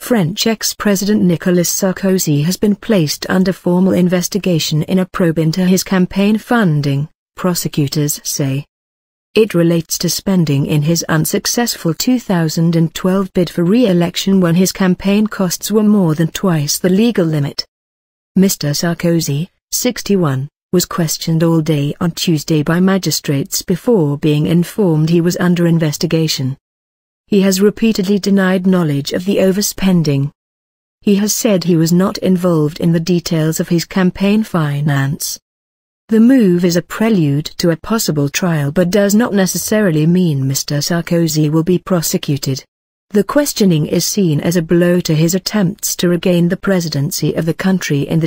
French ex-president Nicolas Sarkozy has been placed under formal investigation in a probe into his campaign funding, prosecutors say. It relates to spending in his unsuccessful 2012 bid for re-election when his campaign costs were more than twice the legal limit. Mr. Sarkozy, 61, was questioned all day on Tuesday by magistrates before being informed he was under investigation. He has repeatedly denied knowledge of the overspending. He has said he was not involved in the details of his campaign finance. The move is a prelude to a possible trial but does not necessarily mean Mr. Sarkozy will be prosecuted. The questioning is seen as a blow to his attempts to regain the presidency of the country in the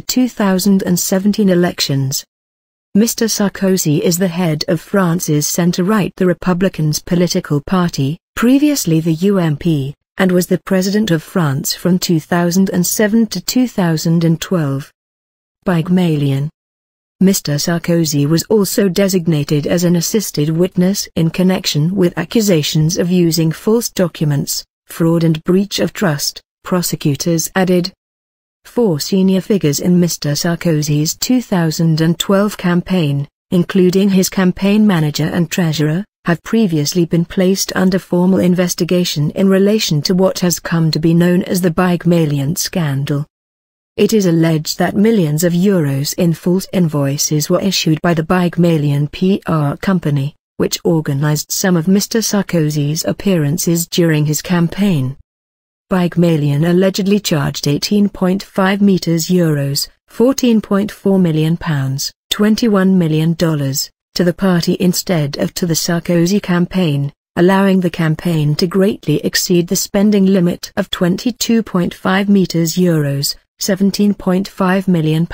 2017 elections. Mr. Sarkozy is the head of France's centre-right The Republicans political party, previously the UMP, and was the president of France from 2007 to 2012. Pygmalion. Mr. Sarkozy was also designated as an assisted witness in connection with accusations of using false documents, fraud and breach of trust, prosecutors added. 4 senior figures in Mr. Sarkozy's 2012 campaign, including his campaign manager and treasurer, have previously been placed under formal investigation in relation to what has come to be known as the Pygmalion scandal. It is alleged that millions of euros in false invoices were issued by the Pygmalion PR company, which organized some of Mr. Sarkozy's appearances during his campaign. Pygmalion allegedly charged 18.5 euros, £14.4 million, $21 million, to the party instead of to the Sarkozy campaign, allowing the campaign to greatly exceed the spending limit of 22.5 euros, £17.5 million,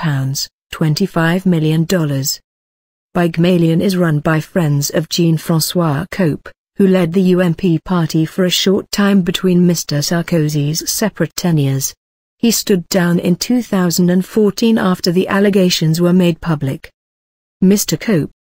$25 million. Pygmalion is run by friends of Jean-François Cope, who led the UMP party for a short time between Mr. Sarkozy's separate tenures. He stood down in 2014 after the allegations were made public. Mr. Cope,